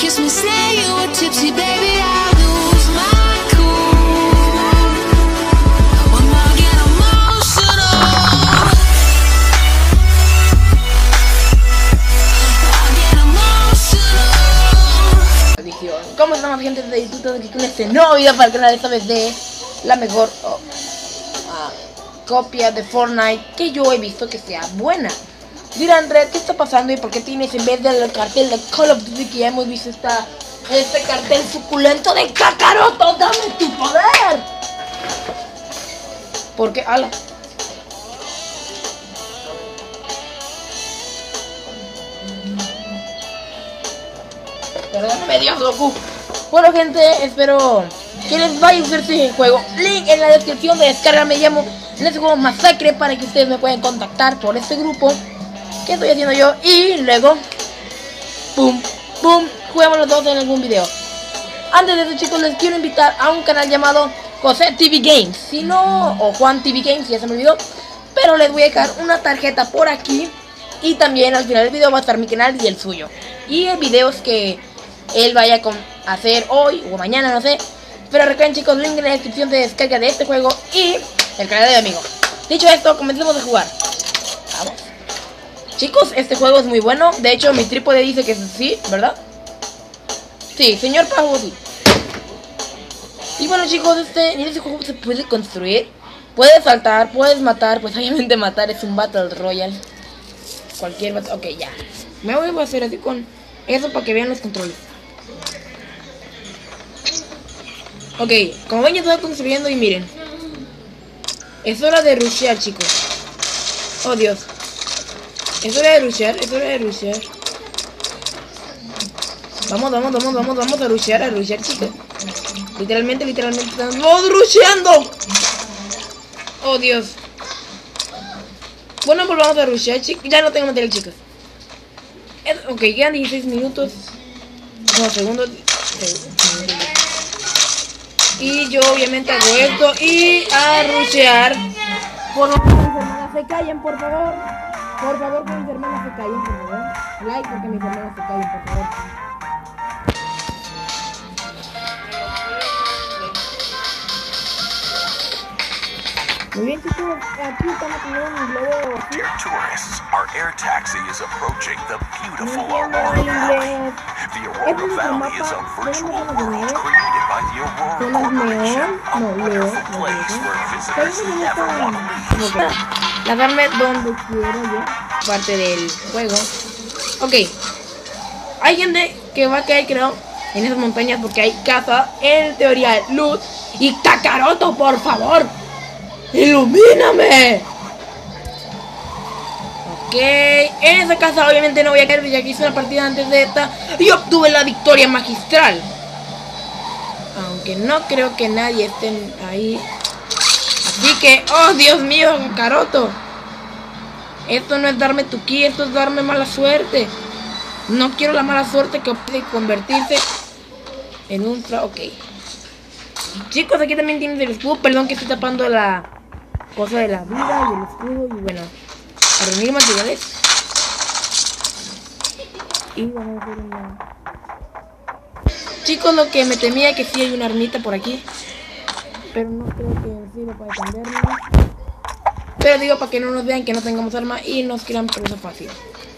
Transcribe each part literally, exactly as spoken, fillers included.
kiss me, say you were tipsy, baby, I lose my cool. When I get emotional, I get emotional. ¿Cómo estamos, gente de YouTube? Aquí con este nuevo video para el canal, esta vez de la mejor oh, ah, copia de Fortnite que yo he visto que sea buena. Dirán, Red, ¿qué está pasando y por qué tienes en vez del cartel de Call of Duty que ya hemos visto esta, este cartel suculento de Kakaroto? ¡Dame tu poder! ¿Por qué? ¡Hala! Perdóname, Dios, Goku. Bueno, gente, espero que les vaya a gustar este juego. Link en la descripción de descarga. Me llamo en este juego Masacre para que ustedes me puedan contactar por este grupo que estoy haciendo yo. Y luego, pum, pum, jugamos los dos en algún video. Antes de eso, chicos, les quiero invitar a un canal llamado José T V Games. Si no, o Juan T V Games, ya se me olvidó. Pero les voy a dejar una tarjeta por aquí. Y también al final del video va a estar mi canal y el suyo. Y videos que él vaya a hacer hoy o mañana, no sé. Pero recuerden, chicos, link en la descripción de descarga de este juego y el canal de mi amigo. Dicho esto, comencemos a jugar. Vamos. Chicos, este juego es muy bueno. De hecho, mi trípode dice que sí, ¿verdad? Sí, señor Pajo, sí. Y bueno, chicos, este, en este juego se puede construir. Puedes saltar, puedes matar. Pues obviamente matar es un Battle Royale. Cualquier battle. Ok, ya. Me voy a hacer así con eso para que vean los controles. Ok, como ven ya estoy construyendo y miren. Es hora de rushear, chicos. Oh, Dios. Es hora de rushear, es hora de rushear. Vamos, vamos, vamos, vamos, vamos a rushear, a rushear, chicos. Literalmente, literalmente estamos rusheando. Oh, Dios. Bueno, pues vamos a rushear, chicos. Ya no tengo material, chicos. Es, ok, quedan dieciséis minutos. No, segundos. Y yo obviamente hago esto y a rushear. Por favor, mis hermanas se callen, por favor. Por favor, que mis hermanas se callen, por favor. Like porque mis hermanas se callen, por favor. Muy bien, chicos, aquí estamos con un globo así. Tourists, our air taxi is approaching the beautiful Aurora Valley. The Aurora Valley is a virtual world created by the Aurora Corporation, a wonderful place where visitors never want to leave. Lavarme donde quiero yo, parte del juego. Ok, hay gente que va a caer, creo, en esas montañas porque hay casa, en teoría, luz y Kakaroto, por favor. ¡Ilumíname! Ok, en esa casa obviamente no voy a caer, ya que hice una partida antes de esta y obtuve la victoria magistral. Aunque no creo que nadie esté ahí. Así que, oh Dios mío, Kakaroto. Esto no es darme tu ki, esto es darme mala suerte. No quiero la mala suerte que puede convertirse en un... Ok. Chicos, aquí también tienes el escudo. Perdón que estoy tapando la cosa de la vida y el escudo. Y bueno, a reunir materiales. Y vamos a hacer una... Chicos, lo que me temía que sí hay una armita por aquí. Pero no creo que sirva para defendernos. Pero digo para que no nos vean que no tengamos arma y nos quieran preso fácil.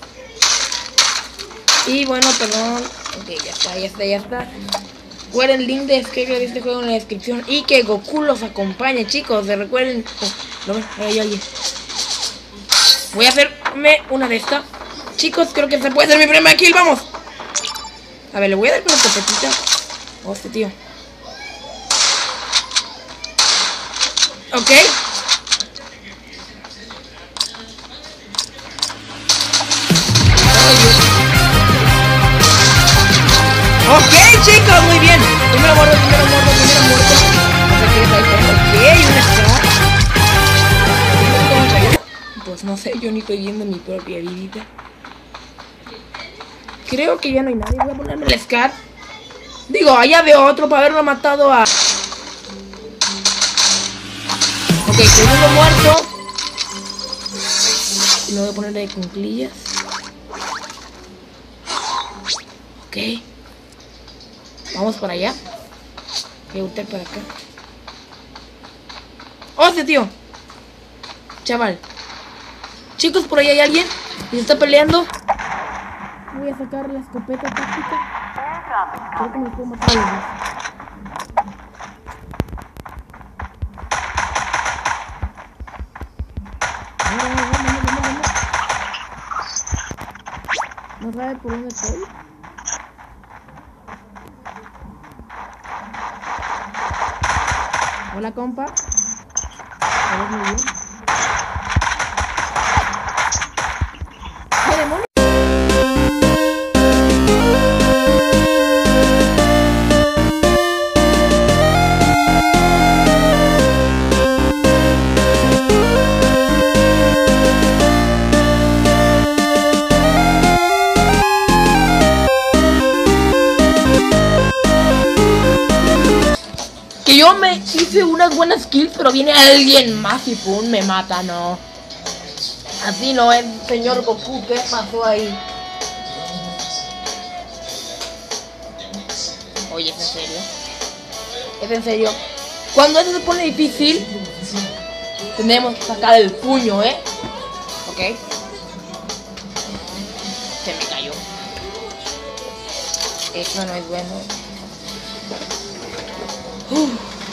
Y bueno, perdón. Ok, ya está, ya está, ya está. Recuerden el link de descarga de este juego en la descripción y que Goku los acompañe, chicos. Recuerden, oh, lo ven, ahí, ahí. Voy a hacerme una de estas. Chicos, creo que se puede ser mi primera kill, vamos. A ver, le voy a dar con la escopetita. Oh, este tío. Ok. Ok, chicos, muy bien. Primero muerto, primero muerto, primero muerto. Ok, una está. Pues no sé, yo ni estoy viendo mi propia vidita. Creo que ya no hay nadie. Voy a ponerme el scar. Digo, allá veo otro para haberlo matado a... Ok, segundo muerto. Y lo voy a poner de cunclillas. Ok. Vamos para allá. Voy a voltear para acá. ¡Hostia, tío! Chaval. Chicos, por ahí hay alguien y se está peleando. Voy a sacar la escopeta táctica. Creo que me puedo matar a los dos. ¿No sabe por dónde estoy? Hola, compa. ¿Eres muy bien? ¿Qué demonios? Que yo me hice unas buenas kills, pero viene alguien más y pum, me mata, no. Así no es, señor Goku, ¿qué pasó ahí? Oye, ¿es en serio? ¿Es en serio? Cuando esto se pone difícil, tenemos que sacar el puño, ¿eh? Ok. Se me cayó. Eso no es bueno. Uf.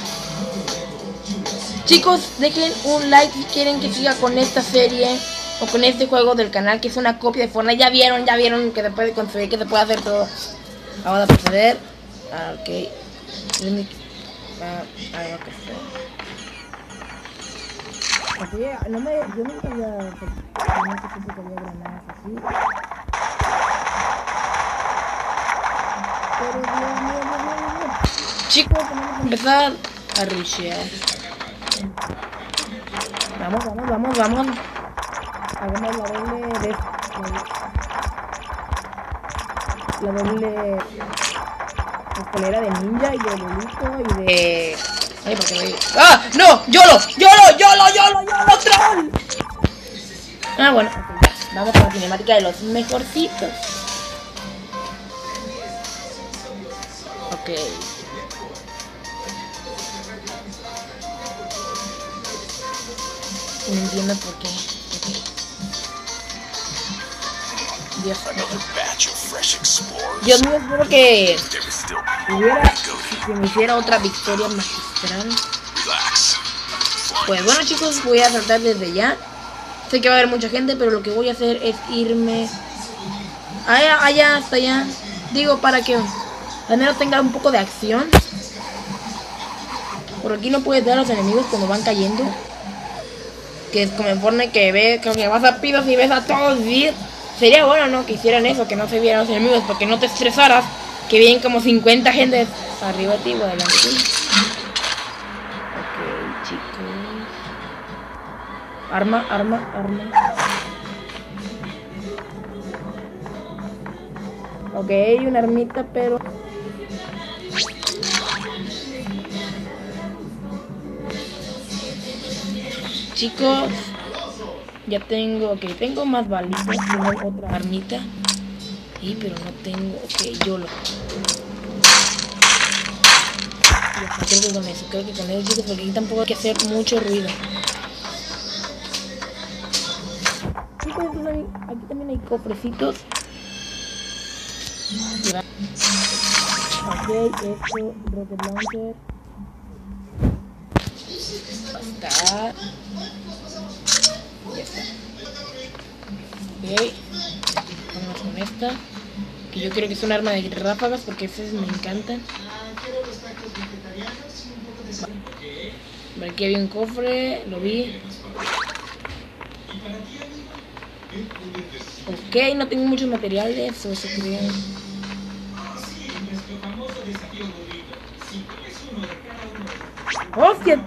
Chicos, dejen un like si quieren que siga con esta serie o con este juego del canal, que es una copia de Fortnite. Ya vieron, ya vieron que se puede conseguir, que se puede hacer todo. Vamos a proceder. Ah, ok. Ah, ahí va a crecer. Okay, no me, yo nunca había, no sé siempre que había granadas así. Pero Dios mío, Dios mío, Dios mío. Chicos, tenemos que empezar a rushear. Vamos, vamos, vamos, vamos. Hagamos la doble de... La doble... escalera de ninja y de bolito y de... Ay, ¿por qué me... ¡Ah! ¡No! ¡Yolo! ¡Yolo! ¡Yolo! ¡Yolo! ¡Yolo! ¡Troll! Ah, bueno. Okay, ya. Vamos con la cinemática de los mejorcitos. Ok. No entiendo por qué. Okay. Dios mío. Dios mío, espero que hubiera, que me hiciera otra victoria magistral. Pues bueno, chicos, voy a saltar desde ya. Sé que va a haber mucha gente, pero lo que voy a hacer es irme allá, allá, hasta allá. Digo, para que al menos tenga un poco de acción. Por aquí no puedes ver a los enemigos cuando van cayendo. Que es como en Fortnite, que ves que vas a pidos y ves a todos vivir. Sería bueno, ¿no? Que hicieran eso, que no se vieran los enemigos, porque no te estresaras. Que vienen como cincuenta gente arriba de ti o adelante de ti. Ok, chicos. Arma, arma, arma. Ok, una armita, pero... Chicos, ya tengo, ok, tengo más balitas, tengo otra armita. Sí, pero no tengo, ok, yo lo... Ya, creo que con eso, creo que con eso, chicos, porque aquí tampoco hay que hacer mucho ruido. Chicos, aquí también hay cofrecitos. Ok, esto, rocket launcher. Basta. Ya está. Ok. Vamos con esta. Que yo creo que es un arma de ráfagas porque esas me encantan. Vale, aquí había un cofre, lo vi. Ok, no tengo muchos materiales, o eso creo. ¡Hostia!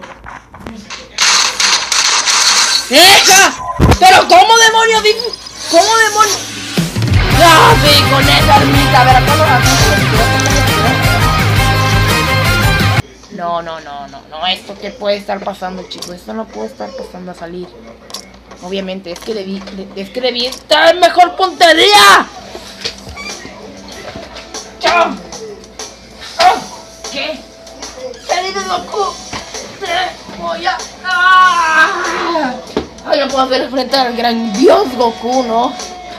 ¡Deja! ¡Pero cómo demonios! ¿Cómo demonios? ¡Ah, sí! Con esa armita, a ver, acá lo... No, no, no, no, no, esto que puede estar pasando, chicos, esto no puede estar pasando a salir. Obviamente, es que debí, de, es que debí estar en mejor puntería. ¡Chao! ¡Ah! va a hacer enfrentar al gran dios Goku, ¿no?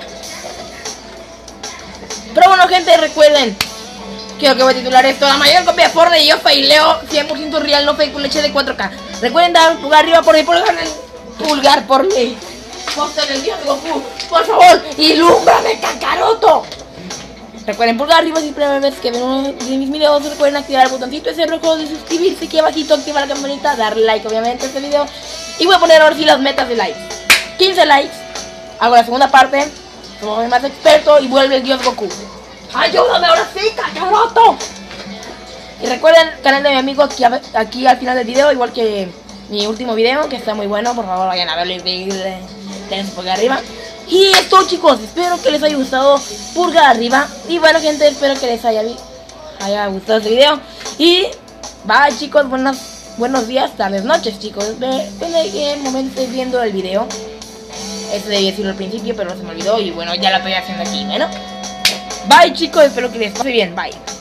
Pero bueno, gente, recuerden, quiero que voy a titular esto: la mayor copia de Fortnite y yo faileo cien por ciento real, no fake, con leche de cuatro K. Recuerden dar un pulgar arriba por mí, pulgar, pulgar por mí. Poster el dios Goku, por favor, ilúmbrame, Kakaroto. Recuerden pulgar arriba si es la primera vez que ven uno de mis videos. Recuerden activar el botoncito ese rojo de suscribirse aquí abajito, activar la campanita, darle like obviamente a este video. Y voy a poner ahora sí las metas de likes: quince likes, hago la segunda parte, soy más experto y vuelve el dios Goku. ¡Ayúdame ahora sí, Kakaroto! Y recuerden, canal de mi amigo aquí, aquí al final del video, igual que mi último video, que está muy bueno. Por favor, vayan a verlo y denle su pulgar arriba. Y esto, chicos, espero que les haya gustado. Pulgar arriba. Y bueno, gente, espero que les haya, haya gustado este video. Y bye, chicos, buenos, buenos días, tardes, noches, chicos. Depende de qué momento estés viendo el video. Este debía decirlo al principio, pero se me olvidó. Y bueno, ya lo estoy haciendo aquí, bueno. Bye, chicos, espero que les pase bien. Bye.